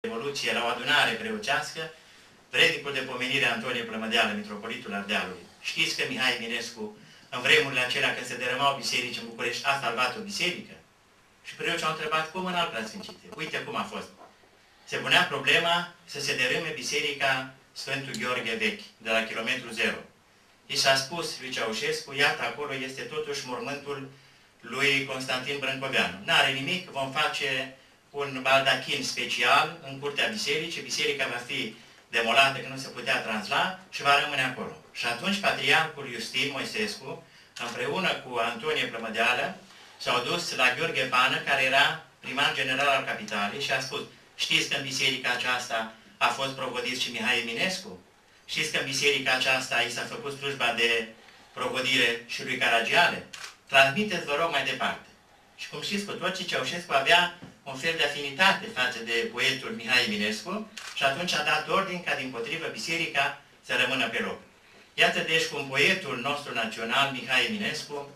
Revoluție la o adunare preoțească, vrednicul de pomenire Antonie Plămădeală, mitropolitul Ardealului. Știți că Mihai Eminescu, în vremurile acelea când se dărâmau biserici în București, a salvat o biserică? Și preoții au întrebat, cum în alt preasfințite? Uite cum a fost. Se punea problema să se dărâme biserica Sfântul Gheorghe Vechi, de la kilometru 0. I s-a spus lui Ceaușescu, iată, acolo este totuși mormântul lui Constantin Brâncoveanu. N-are nimic, vom face un baldachin special în curtea bisericii, biserica va fi demolată, că nu se putea transla și va rămâne acolo. Și atunci Patriarhul Iustin Moisescu, împreună cu Antonie Plămădeală, s-au dus la Gheorghe Pană, care era primar general al capitalei, și a spus, știți că în biserica aceasta a fost provodit și Mihai Eminescu? Știți că în biserica aceasta i s-a făcut slujba de provodire și lui Caragiale? Transmiteți, vă rog, mai departe. Și cum știți cu toții, Ceaușescu avea un fel de afinitate față de poetul Mihai Eminescu și atunci a dat ordin ca dimpotrivă biserica să rămână pe loc. Iată deci cum poetul nostru național, Mihai Eminescu,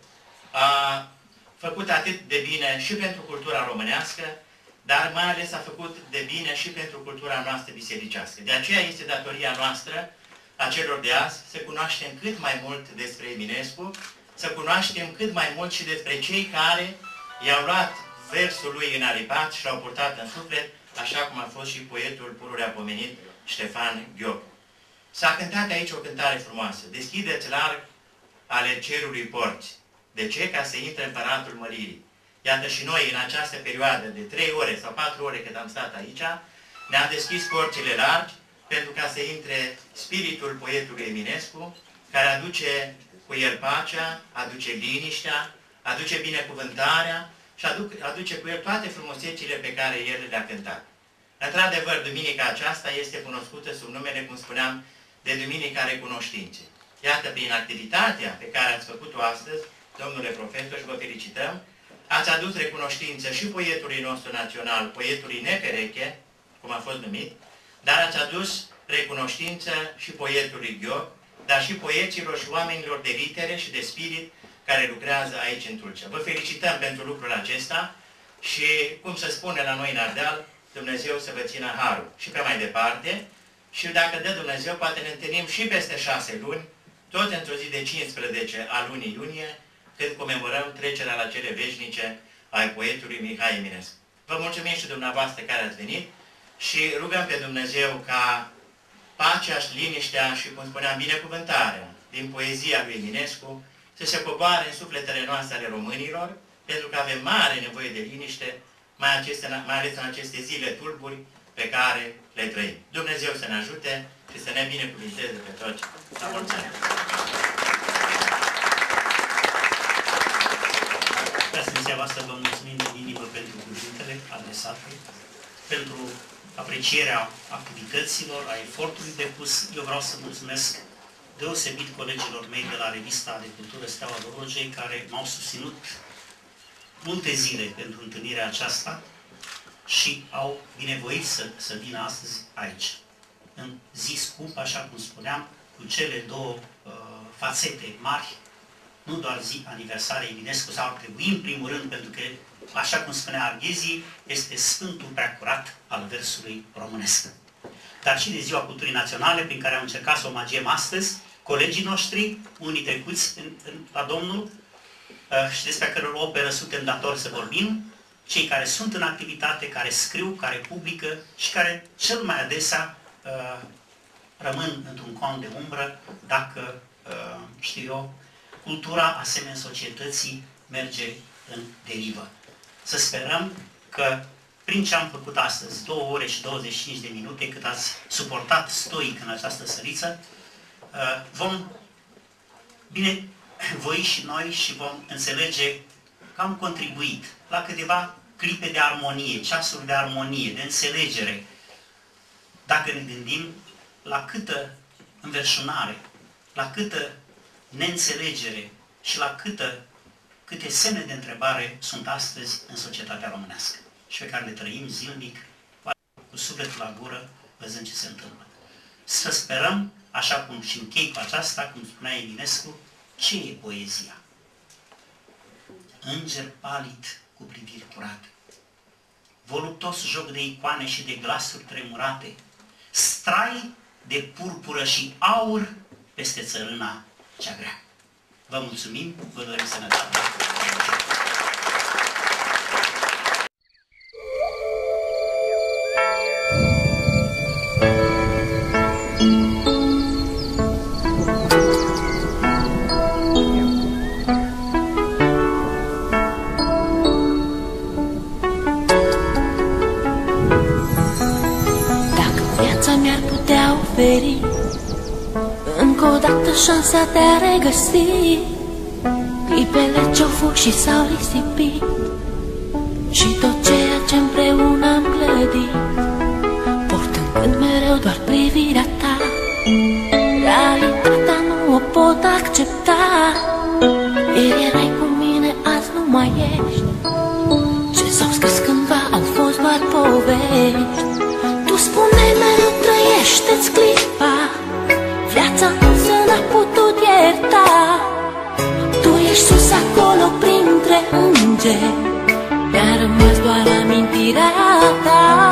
a făcut atât de bine și pentru cultura românească, dar mai ales a făcut de bine și pentru cultura noastră bisericească. De aceea este datoria noastră, a celor de azi, să cunoaștem cât mai mult despre Eminescu, să cunoaștem cât mai mult și despre cei care i-au luat versul lui în aripat și l-au purtat în suflet, așa cum a fost și poetul pururea pomenit Ștefan Gheoc. S-a cântat aici o cântare frumoasă. Deschideți larg ale cerului porți. De ce? Ca să intre împăratul măririi. Iată și noi, în această perioadă de 3 ore sau 4 ore cât am stat aici, ne-am deschis porțile largi pentru ca să intre spiritul poetului Eminescu, care aduce cu el pacea, aduce liniștea, aduce binecuvântarea și aduce cu el toate frumusețile pe care el le-a cântat. Într-adevăr, duminica aceasta este cunoscută sub numele, cum spuneam, de Duminica Recunoștinței. Iată, prin activitatea pe care ați făcut-o astăzi, domnule profesor, și vă felicităm, ați adus recunoștință și poetului nostru național, poetului nepereche, cum a fost numit, dar ați adus recunoștință și poetului Gheoc, dar și poeților și oamenilor de litere și de spirit care lucrează aici în Tulcea. Vă felicităm pentru lucrul acesta și, cum se spune la noi în Ardeal, Dumnezeu să vă țină harul. Și pe mai departe, și dacă dă Dumnezeu, poate ne întâlnim și peste 6 luni, tot într-o zi de 15 a lunii iunie, când comemorăm trecerea la cele veșnice ai poetului Mihai Eminescu. Vă mulțumim și dumneavoastră care ați venit și rugăm pe Dumnezeu ca pacea și liniștea și, cum spuneam, binecuvântarea din poezia lui Eminescu să se coboare în sufletele noastre ale românilor, pentru că avem mare nevoie de liniște, mai ales în aceste zile tulburi pe care le trăim. Dumnezeu să ne ajute și să ne binecuvânteze pe toți. La mulți ani! Preasfinția voastră, vă mulțumim din inimă pentru cuvintele adresate, pentru aprecierea activităților, a efortului depus. Eu vreau să mulțumesc deosebit colegilor mei de la Revista de Cultură Steaua Dobrogei, care m-au susținut multe zile pentru întâlnirea aceasta și au binevoit să vină astăzi aici. În zi scump, așa cum spuneam, cu cele două fațete mari, nu doar zi aniversare Eminescu, sau ar trebui în primul rând, pentru că, așa cum spunea Arghezi, este Sfântul Preacurat al versului românesc. Dar și de Ziua Culturii Naționale, prin care am încercat să omagiem astăzi colegii noștri, unii trecuți la Domnul, și despre căror operă suntem datori să vorbim, cei care sunt în activitate, care scriu, care publică și care cel mai adesea rămân într-un cont de umbră dacă, știu eu, cultura, asemenea societății, merge în derivă. Să sperăm că prin ce am făcut astăzi, 2 ore și 25 de minute, cât ați suportat stoic în această săriță, vom binevoi și noi și vom înțelege că am contribuit la câteva clipe de armonie, ceasuri de armonie, de înțelegere, dacă ne gândim la câtă înverșunare, la câtă neînțelegere și la câte semne de întrebare sunt astăzi în societatea românească și pe care le trăim zilnic, cu sufletul la gură, văzând ce se întâmplă. Să sperăm, așa cum și închei cu aceasta, cum spunea Eminescu, ce e poezia? Înger palid cu priviri curate. voluptos joc de icoane și de glasuri tremurate, strai de purpură și aur peste țărâna cea grea. Vă mulțumim, vă dorim sănătate! Încă o dată șansa de a regăsi clipele ce-au fost și s-au risipit și tot ceea ce împreună am clădit, portând mereu doar privirea ta. Realitatea nu o pot accepta. Ieri erai cu mine, azi nu mai ești. Ce s-au scris cândva au fost doar povești. Tu spuneai mereu trăiește-ți clipa, viața însă n-a putut ierta. Tu ești sus acolo printre îngeri, mi-a rămas doar amintirea ta.